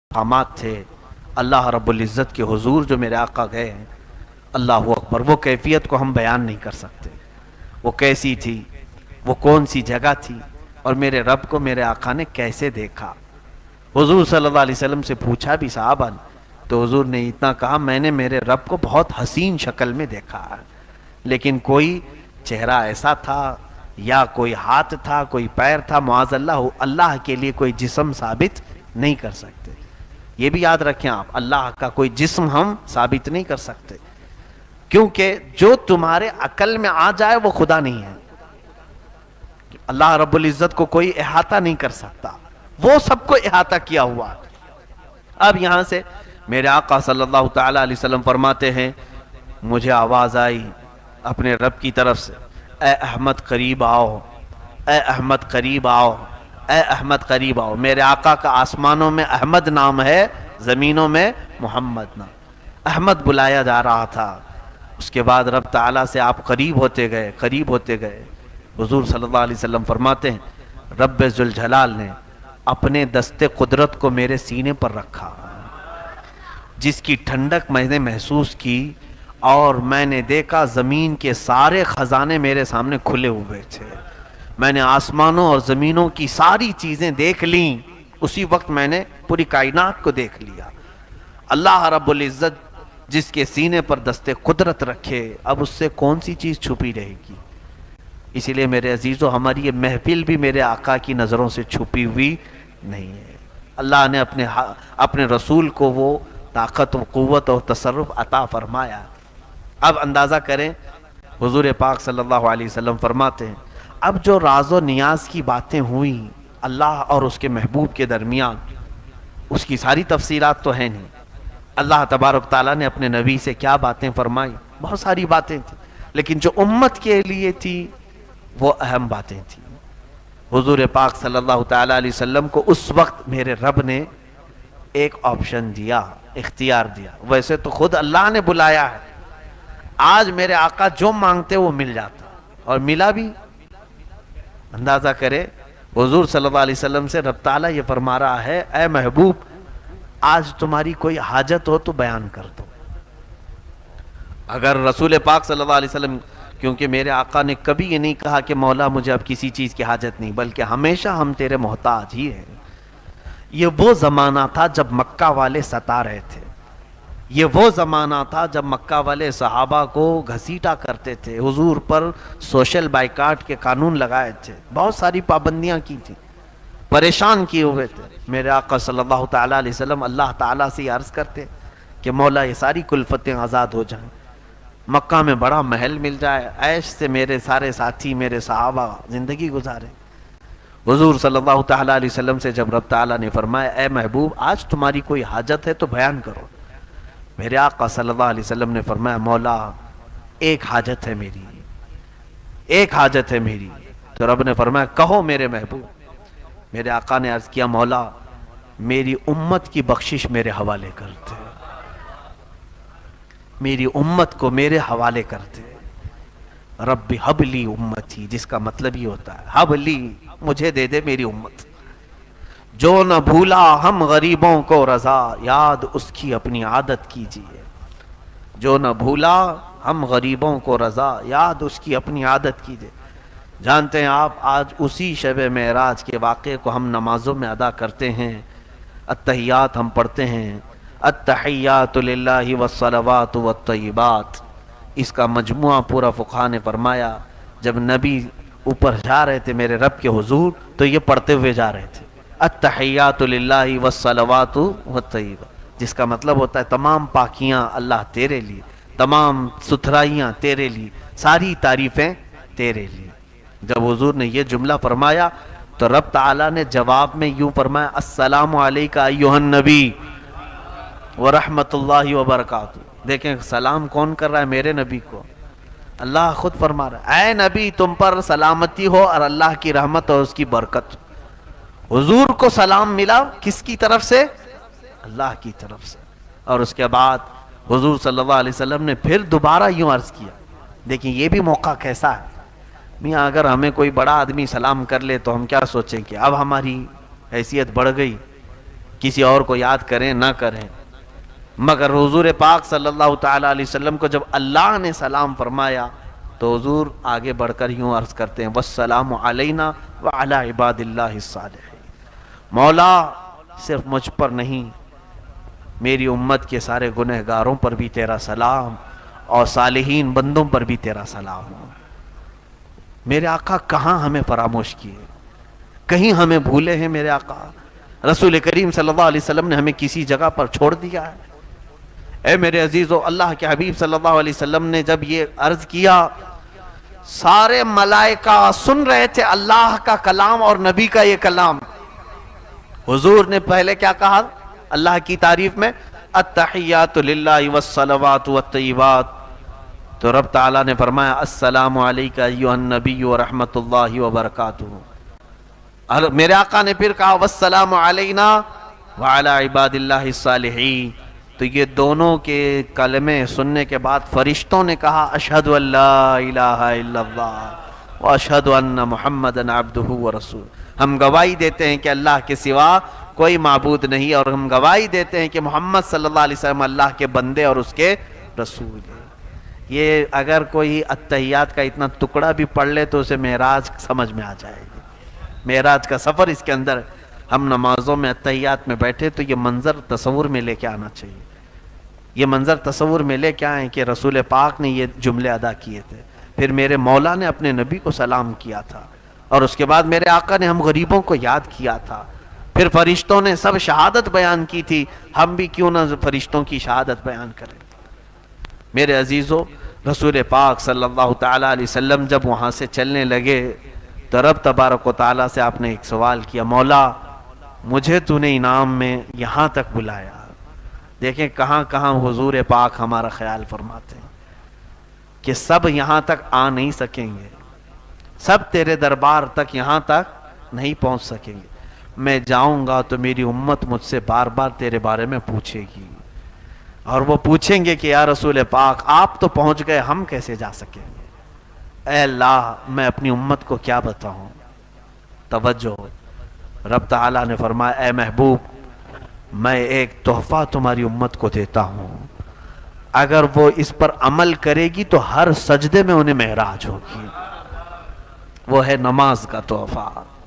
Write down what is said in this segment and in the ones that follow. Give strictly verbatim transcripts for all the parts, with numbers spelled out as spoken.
مقامات تھے اللہ رب العزت کے حضور جو میرے آقا گئے ہیں، اللہ اکبر، وہ کیفیت کو ہم بیان نہیں کر سکتے۔ وہ کیسی تھی، وہ کون سی جگہ تھی، اور میرے رب کو میرے آقا نے کیسے دیکھا۔ حضور صلی اللہ علیہ وسلم سے پوچھا بھی صحابہ نے، تو حضور نے اتنا کہا، میں نے میرے رب کو بہت حسین شکل میں دیکھا ہے، لیکن کوئی چہرہ ایسا تھا یا کوئی ہاتھ تھا، کوئی پیر تھا، معاذ اللہ، اللہ کے لیے کوئی جسم ثابت نہیں کر سکتے۔ یہ بھی یاد رکھیں آپ، اللہ کا کوئی جسم ہم ثابت نہیں کر سکتے، کیونکہ جو تمہارے عقل میں آ جائے وہ خدا نہیں ہے۔ اللہ رب العزت کو کوئی احاطہ نہیں کر سکتا، وہ سب کو احاطہ کیا ہوا۔ اب یہاں سے میرے آقا صلی اللہ تعالی علیہ وسلم فرماتے ہیں، مجھے آواز آئی اپنے رب کی طرف سے، اے احمد قریب آؤ، اے احمد قریب آؤ، اے احمد قریب آؤ۔ میرے آقا کا آسمانوں میں احمد نام ہے، زمینوں میں محمد نام۔ احمد بلایا جا رہا تھا، اس کے بعد رب تعالیٰ سے آپ قریب ہوتے گئے، قریب ہوتے گئے۔ حضور صلی اللہ علیہ وسلم فرماتے ہیں، رب ذوالجلال نے اپنے دست قدرت کو میرے سینے پر رکھا، جس کی ٹھنڈک میں نے محسوس کی، اور میں نے دیکھا زمین کے سارے خزانے میرے سامنے کھلے ہوئے تھے۔ میں نے آسمانوں اور زمینوں کی ساری چیزیں دیکھ لیں، اسی وقت میں نے پوری کائنات کو دیکھ لیا۔ اللہ رب العزت جس کے سینے پر دست قدرت رکھے، اب اس سے کون سی چیز چھپی رہے گی؟ اسی لیے میرے عزیزو، ہماری یہ محفل بھی میرے آقا کی نظروں سے چھپی ہوئی نہیں ہے۔ اللہ نے اپنے اپنے رسول کو وہ طاقت و قوت اور تصرف عطا فرمایا۔ اب اندازہ کریں، حضور پاک صلی اللہ علیہ وسلم فرماتے ہیں، اب جو راز و نیاز کی باتیں ہوئیں اللہ اور اس کے محبوب کے درمیان، اس کی ساری تفصیلات تو ہے نہیں۔ اللہ تبارک تعالیٰ نے اپنے نبی سے کیا باتیں فرمائی، بہت ساری باتیں تھیں، لیکن جو امت کے لیے تھی وہ اہم باتیں تھیں۔ حضور پاک صلی اللہ تعالیٰ علیہ وسلم کو اس وقت میرے رب نے ایک آپشن دیا، اختیار دیا۔ ویسے تو خود اللہ نے بلایا ہے، آج میرے آقا جو مانگتے وہ مل جاتا، اور ملا بھی۔ اندازہ کرے، حضور صلی اللہ علیہ وسلم سے رب تعالیٰ یہ فرما رہا ہے، اے محبوب، آج تمہاری کوئی حاجت ہو تو بیان کر دو۔ اگر رسول پاک صلی اللہ علیہ وسلم، کیونکہ میرے آقا نے کبھی یہ نہیں کہا کہ مولا مجھے اب کسی چیز کی حاجت نہیں، بلکہ ہمیشہ ہم تیرے محتاج ہی ہیں۔ یہ وہ زمانہ تھا جب مکہ والے ستا رہے تھے، یہ وہ زمانہ تھا جب مکہ والے صحابہ کو گھسیٹا کرتے تھے، حضور پر سوشل بائیکاٹ کے قانون لگائے تھے، بہت ساری پابندیاں کی تھی، پریشان کیے ہوئے تھے۔ میرے آقا صلی اللہ تعالیٰ علیہ وسلم اللہ تعالیٰ سے یہ عرض کرتے کہ مولا یہ ساری کلفتیں آزاد ہو جائیں، مکہ میں بڑا محل مل جائے، عیش سے میرے سارے ساتھی، میرے صحابہ زندگی گزارے۔ حضور صلی اللہ تعالیٰ علیہ وسلم سے جب رب تعالیٰ نے فرمایا، اے محبوب، آج تمہاری کوئی حاجت ہے تو بیان کرو، میرے آقا صلی اللہ علیہ وسلم نے فرمایا، مولا ایک حاجت ہے میری، ایک حاجت ہے میری۔ تو رب نے فرمایا، کہو میرے محبوب۔ میرے آقا نے عرض کیا، مولا میری امت کی بخشش میرے حوالے کرتے، میری امت کو میرے حوالے کرتے۔ رب حب لی امتی، جس کا مطلب یہ ہوتا ہے، حب لی، مجھے دے دے میری امت۔ جو نہ بھولا ہم غریبوں کو رضا، یاد اس کی اپنی عادت کیجئے۔ جو نہ بھولا ہم غریبوں کو رضا، یاد اس کی اپنی عادت کیجئے۔ جانتے ہیں آپ، آج اسی شب معراج کے واقعے کو ہم نمازوں میں ادا کرتے ہیں، التحیات ہم پڑھتے ہیں، التحیات للہ والصلوات والطیبات۔ اس کا مجموعہ پورا فقہاء نے فرمایا، جب نبی اوپر جا رہے تھے میرے رب کے حضور تو یہ پڑھتے ہوئے جا رہے تھے، التحیات للہ والصلوات والطیبات، جس کا مطلب ہوتا ہے تمام پاکیاں اللہ تیرے لیے، تمام ستھرائیاں تیرے لیے، ساری تعریفیں تیرے لیے۔ جب حضور نے یہ جملہ فرمایا تو رب تعالیٰ نے جواب میں یوں فرمایا، السلام علیکہ ایھا النبی ورحمت اللہ وبرکاتہ۔ دیکھیں سلام کون کر رہا ہے؟ میرے نبی کو اللہ خود فرما رہا ہے، اے نبی تم پر سلامتی ہو اور اللہ کی رحمت اور اس کی برکت۔ حضور کو سلام ملا کس کی طرف سے؟ اللہ کی طرف سے۔ اور اس کے بعد حضور صلی اللہ علیہ وسلم نے پھر دوبارہ یوں عرض کیا، دیکھیں یہ بھی موقع کیسا ہے میاں، اگر ہمیں کوئی بڑا آدمی سلام کر لے تو ہم کیا سوچیں کہ اب ہماری حیثیت بڑھ گئی، کسی اور کو یاد کریں نہ کریں، مگر حضور پاک صلی اللہ تعالیٰ علیہ وسلم کو جب اللہ نے سلام فرمایا تو حضور آگے بڑھ کر یوں عرض کرتے ہیں والسلام علینا وعلی عباد اللہ الصالحین، مولا صرف مجھ پر نہیں میری امت کے سارے گنہگاروں پر بھی تیرا سلام اور صالحین بندوں پر بھی تیرا سلام ہو۔ میرے آقا کہاں ہمیں فراموش کیے، کہیں ہمیں بھولے ہیں میرے آقا؟ رسول کریم صلی اللہ علیہ وسلم نے ہمیں کسی جگہ پر چھوڑ دیا ہے؟ اے میرے عزیزو، اللہ کے حبیب صلی اللہ علیہ وسلم نے جب یہ عرض کیا سارے ملائکہ سن رہے تھے اللہ کا کلام اور نبی کا یہ کلام۔ حضور نے پہلے کیا کہا اللہ کی تعریف میں؟ التحیات للہ والصلوات والطیبات، تو رب تعالیٰ نے فرمایا السلام علیکہ ایھا النبی ورحمۃ اللہ وبرکاتہ۔ اور میرے آقا نے پھر کہا والسلام علینا وعلی عباد اللہ الصالحین، تو یہ دونوں کے کلمے سننے کے بعد فرشتوں نے کہا اشہد ان لا الہ الا اللہ واشہد ان محمدًا عبدہ ورسولہ، ہم گواہی دیتے ہیں کہ اللہ کے سوا کوئی معبود نہیں، اور ہم گواہی دیتے ہیں کہ محمد صلی اللہ علیہ وسلم اللہ کے بندے اور اس کے رسول ہیں۔ یہ اگر کوئی اتحیات کا اتنا ٹکڑا بھی پڑھ لے تو اسے معراج سمجھ میں آ جائے گی، معراج کا سفر اس کے اندر۔ ہم نمازوں میں اتحیات میں بیٹھے تو یہ منظر تصور میں لے کے آنا چاہیے، یہ منظر تصور میں لے کے آئیں کہ رسول پاک نے یہ جملے ادا کیے تھے، پھر میرے مولا نے اپنے نبی کو سلام کیا تھا، اور اس کے بعد میرے آقا نے ہم غریبوں کو یاد کیا تھا، پھر فرشتوں نے سب شہادت بیان کی تھی، ہم بھی کیوں نہ فرشتوں کی شہادت بیان کریں۔ میرے عزیزو، رسول پاک صلی اللہ تعالیٰ علیہ وسلم جب وہاں سے چلنے لگے تو رب تبارک و تعالیٰ سے آپ نے ایک سوال کیا، مولا مجھے تو نے انعام میں یہاں تک بلایا۔ دیکھیں کہاں کہاں حضور پاک ہمارا خیال فرماتے ہیں کہ سب یہاں تک آ نہیں سکیں گے، سب تیرے دربار تک یہاں تک نہیں پہنچ سکیں گے، میں جاؤں گا تو میری امت مجھ سے بار بار تیرے بارے میں پوچھے گی، اور وہ پوچھیں گے کہ یا رسول پاک آپ تو پہنچ گئے، ہم کیسے جا سکیں گے؟ اے اللہ میں اپنی امت کو کیا بتاؤں؟ توجہ، رب تعالیٰ نے فرمایا اے محبوب میں ایک تحفہ تمہاری امت کو دیتا ہوں، اگر وہ اس پر عمل کرے گی تو ہر سجدے میں انہیں معراج ہوگی، وہ ہے نماز کا تحفہ۔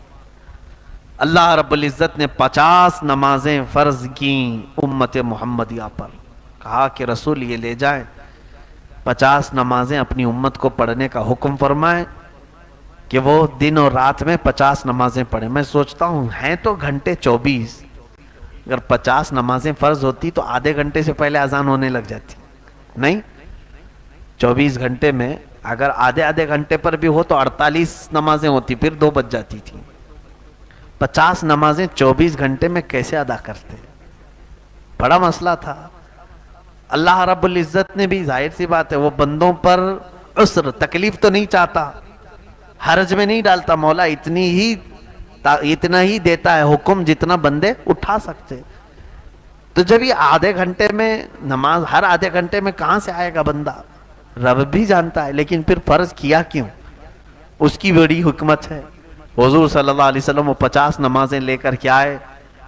اللہ رب العزت نے پچاس نمازیں فرض کیں امت محمدیہ پر، کہا کہ رسول یہ لے جائیں پچاس نمازیں اپنی امت کو پڑھنے کا حکم فرمائیں کہ وہ دن اور رات میں پچاس نمازیں پڑھیں۔ میں سوچتا ہوں ہیں تو گھنٹے چوبیس، اگر پچاس نمازیں فرض ہوتی تو آدھے گھنٹے سے پہلے اذان ہونے لگ جاتی، نہیں؟ چوبیس گھنٹے میں اگر آدھے آدھے گھنٹے پر بھی ہو تو اڑتالیس نمازیں ہوتی، پھر دو بج جاتی تھی۔ پچاس نمازیں چوبیس گھنٹے میں کیسے ادا کرتے؟ بڑا مسئلہ تھا۔ اللہ رب العزت نے بھی ظاہر سی بات ہے وہ بندوں پر عسر تکلیف تو نہیں چاہتا، حرج میں نہیں ڈالتا، مولا اتنی ہی اتنا ہی دیتا ہے حکم جتنا بندے اٹھا سکتے۔ تو جب یہ آدھے گھنٹے میں نماز، ہر آدھے گھنٹے میں کہاں سے آئے گا بندہ؟ رب بھی جانتا ہے، لیکن پھر فرض کیا کیوں؟ اس کی بڑی حکمت ہے۔ حضور صلی اللہ علیہ وسلم وہ پچاس نمازیں لے کر کے آئے،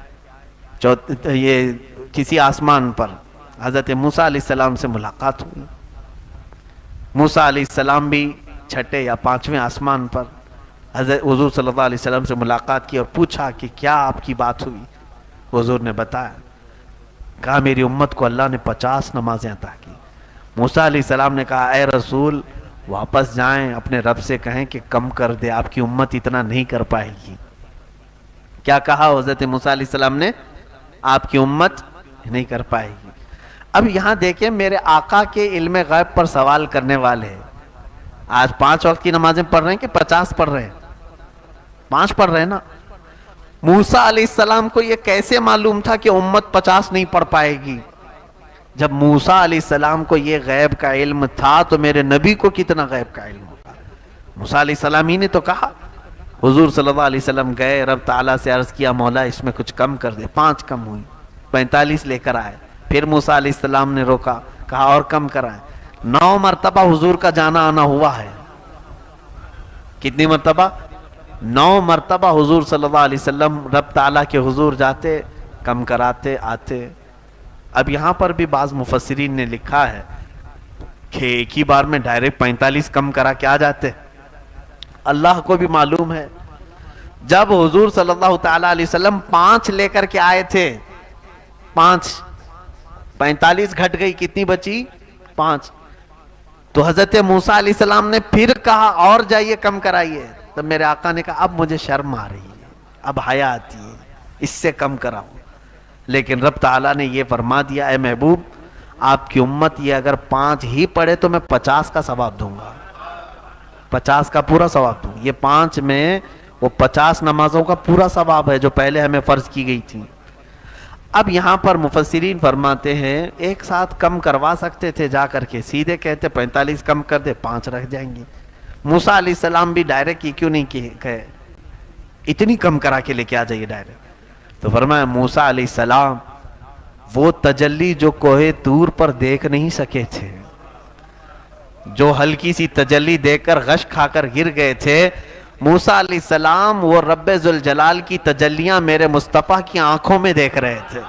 یہ کسی آسمان پر حضرت موسیٰ علیہ السلام سے ملاقات ہوئی۔ موسیٰ علیہ السلام بھی چھٹے یا پانچویں آسمان پر حضرت حضور صلی اللہ علیہ وسلم سے ملاقات کی اور پوچھا کہ کیا آپ کی بات ہوئی؟ حضور نے بتایا، کہا میری امت کو اللہ نے پچاس نمازیں عطا کی۔ موسیٰ علیہ السلام نے کہا اے رسول واپس جائیں اپنے رب سے کہیں کہ کم کر دے، آپ کی امت اتنا نہیں کر پائے گی۔ کیا کہا حضرت موسیٰ علیہ السلام نے؟ آپ کی امت نہیں کر پائے گی۔ اب یہاں دیکھیں میرے آقا کے علم غیب پر سوال کرنے والے آج پانچ وقت کی نمازیں پڑھ رہے ہیں کہ پچاس پڑھ رہے ہیں؟ پانچ پڑھ رہے ہیں نا۔ موسیٰ علیہ السلام کو یہ کیسے معلوم تھا کہ امت پچاس نہیں پڑھ پائے گی؟ جب موسیٰ علیہ السلام کو یہ غیب کا علم تھا تو میرے نبی کو کتنا غیب کا علم ہوگا؟ موسیٰ علیہ السلام ہی نے تو کہا۔ حضور صلی اللہ علیہ وسلم گئے، رب تعالیٰ سے عرض کیا مولا اس میں کچھ کم کر دے، پانچ کم ہوئی، پینتالیس لے کر آئے۔ پھر موسیٰ علیہ السلام نے روکا، کہا اور کم کرائیں۔ نو مرتبہ حضور کا جانا آنا ہوا ہے۔ کتنی مرتبہ؟ نو مرتبہ حضور صلی اللہ علیہ وسلم رب تعالیٰ کے حضور جاتے، کم کراتے آتے. اب یہاں پر بھی بعض مفسرین نے لکھا ہے کہ ایک ہی بار میں ڈائریکٹ پینتالیس کم کرا کے آ جاتے. اللہ کو بھی معلوم ہے جب حضور صلی اللہ تعالیٰ علیہ وسلم پانچ لے کر کے آئے تھے، پانچ پینتالیس گھٹ گئی، کتنی بچی؟ پانچ. تو حضرت موسیٰ علیہ السلام نے پھر کہا اور جائیے کم کرائیے. تب میرے آقا نے کہا اب مجھے شرم آ رہی ہے، اب حیا آتی ہے، اس سے کم کراؤں. لیکن رب تعالیٰ نے یہ فرما دیا اے محبوب آپ کی امت یہ اگر پانچ ہی پڑھے تو میں پچاس کا ثواب دوں گا، پچاس کا پورا ثواب دوں. یہ پانچ میں وہ پچاس نمازوں کا پورا ثواب ہے جو پہلے ہمیں فرض کی گئی تھی. اب یہاں پر مفسرین فرماتے ہیں ایک ساتھ کم کروا سکتے تھے، جا کر کے سیدھے کہتے پینتالیس کم کر دے، پانچ رکھ جائیں گے. موسیٰ علیہ السلام بھی ڈائریکٹ کی کیوں نہیں کہے اتنی کم کرا کے لے کے آ جائیے ڈائریکٹ. تو فرمایا موسیٰ علیہ السلام وہ تجلی جو کوہ طور پر دیکھ نہیں سکے تھے، جو ہلکی سی تجلی دیکھ کر غش کھا کر گر گئے تھے، موسیٰ علیہ السلام وہ رب ذوالجلال کی تجلیاں میرے مصطفیٰ کی آنکھوں میں دیکھ رہے تھے،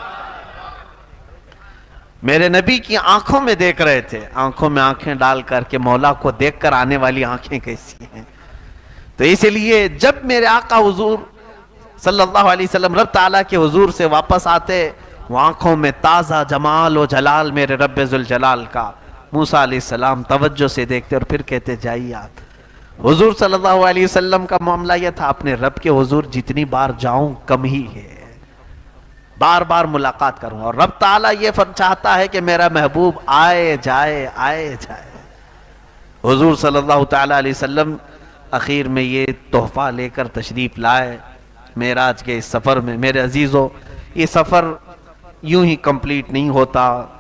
میرے نبی کی آنکھوں میں دیکھ رہے تھے. آنکھوں میں آنکھیں ڈال کر کے مولا کو دیکھ کر آنے والی آنکھیں کیسی ہیں. تو اس لیے جب میرے آقا حضور صلی اللہ علیہ وسلم رب تعالیٰ کے حضور سے واپس آتے، وہ آنکھوں میں تازہ جمال و جلال میرے رب ذوالجلال کا. موسیٰ علیہ السلام توجہ سے دیکھتے اور پھر کہتے جائیے آپ. حضور صلی اللہ علیہ وسلم کا معاملہ یہ تھا اپنے رب کے حضور جتنی بار جاؤں کم ہی ہے، بار بار ملاقات کروں. اور رب تعالیٰ یہ چاہتا ہے کہ میرا محبوب آئے جائے آئے جائے. حضور صلی اللہ تعالیٰ علیہ وسلم اخیر میں یہ تحفہ لے کر تشریف لائے معراج کے اس سفر میں. میرے عزیزو یہ سفر یوں ہی کمپلیٹ نہیں ہوتا.